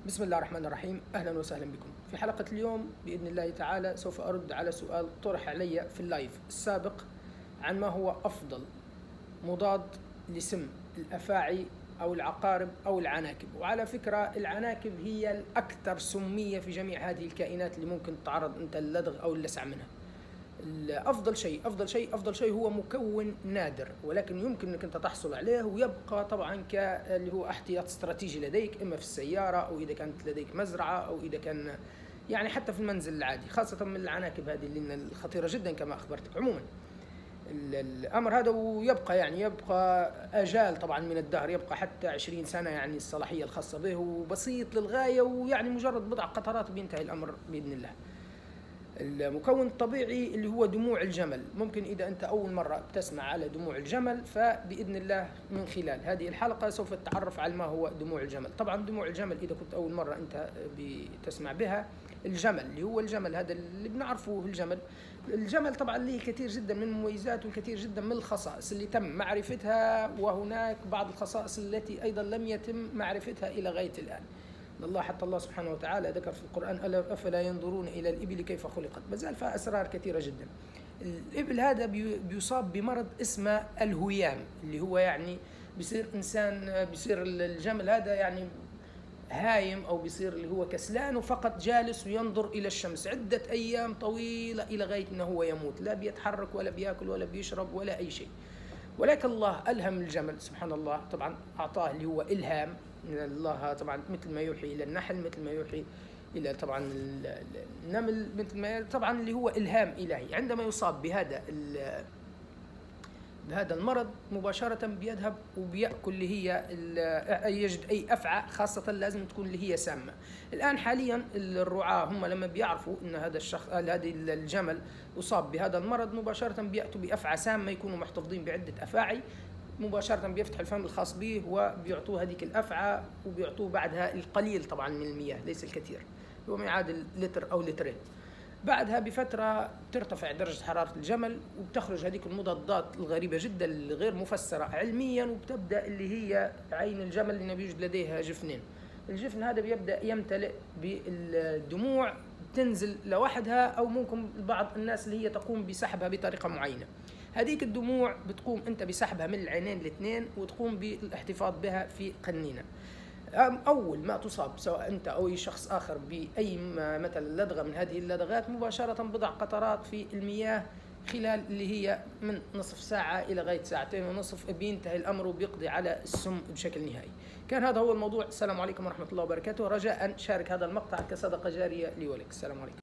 بسم الله الرحمن الرحيم. أهلا وسهلا بكم في حلقة اليوم بإذن الله تعالى. سوف أرد على سؤال طرح علي في اللايف السابق عن ما هو أفضل مضاد لسم الأفاعي أو العقارب أو العناكب. وعلى فكرة العناكب هي الأكثر سمية في جميع هذه الكائنات اللي ممكن تتعرض أنت للدغ أو اللسع منها. أفضل شيء هو مكون نادر، ولكن يمكن أنك أنت تحصل عليه ويبقى طبعا اللي هو احتياط استراتيجي لديك، إما في السيارة أو إذا كانت لديك مزرعة أو إذا كان يعني حتى في المنزل العادي، خاصة من العناكب هذه اللي الخطيرة جدا كما أخبرتك. عموما الأمر هذا ويبقى يبقى آجال طبعا من الدهر، يبقى حتى 20 سنة يعني الصلاحية الخاصة به، وبسيط للغاية، ويعني مجرد بضع قطرات بينتهي الأمر بإذن الله. المكون الطبيعي اللي هو دموع الجمل. ممكن إذا أنت أول مرة تسمع على دموع الجمل، فبإذن الله من خلال هذه الحلقة سوف تتعرف على ما هو دموع الجمل. طبعا دموع الجمل إذا كنت أول مرة أنت بتسمع بها، الجمل اللي هو الجمل هذا اللي بنعرفه الجمل طبعا له كثير جدا من المميزات والكثير جدا من الخصائص اللي تم معرفتها، وهناك بعض الخصائص التي أيضا لم يتم معرفتها إلى غاية الآن. حتى الله سبحانه وتعالى ذكر في القرآن: أفلا ينظرون إلى الإبل كيف خلقت. ما زال فيها أسرار كثيرة جدا. الإبل هذا بيصاب بمرض اسمه الهيام، اللي هو يعني بيصير إنسان، بيصير الجمل هذا يعني هايم، أو بيصير اللي هو كسلان وفقط جالس وينظر إلى الشمس عدة أيام طويلة إلى غاية أنه هو يموت، لا بيتحرك ولا بيأكل ولا بيشرب ولا أي شيء. ولكن الله ألهم الجمل سبحان الله، طبعا أعطاه اللي هو إلهام من الله، طبعا مثل ما يوحي إلى النحل، مثل ما يوحي إلى طبعا النمل، مثل ما طبعا اللي هو إلهام إلهي. عندما يصاب بهذا المرض مباشرة بيذهب وبيأكل اللي هي يجد أي أفعى، خاصة لازم تكون اللي هي سامة. الآن حاليا الرعاة هم لما بيعرفوا أن هذا الجمل أصاب بهذا المرض، مباشرة بيأتوا بأفعى سامة، يكونوا محتفظين بعدة أفاعي، مباشرة بيفتحوا الفم الخاص به وبيعطوه هذيك الأفعى، وبيعطوه بعدها القليل طبعا من المياه، ليس الكثير، هو ما يعادل لتر أو لترين. بعدها بفترة ترتفع درجة حرارة الجمل، وبتخرج هذيك المضادات الغريبة جدا الغير مفسرة علميا، وبتبدأ اللي هي عين الجمل اللي بيوجد لديها جفنين. الجفن هذا بيبدأ يمتلئ بالدموع، تنزل لوحدها، أو ممكن بعض الناس اللي هي تقوم بسحبها بطريقة معينة. هذيك الدموع بتقوم أنت بسحبها من العينين الاثنين، وتقوم بالاحتفاظ بها في قنينة. أول ما تصاب سواء أنت أو أي شخص آخر بأي مثلا لدغة من هذه اللدغات، مباشرة بضع قطرات في المياه خلال اللي هي من نصف ساعة إلى غاية ساعتين ونصف، بينتهي الأمر وبيقضي على السم بشكل نهائي. كان هذا هو الموضوع. السلام عليكم ورحمة الله وبركاته. رجاء شارك هذا المقطع كصدقة جارية لي ولك. السلام عليكم.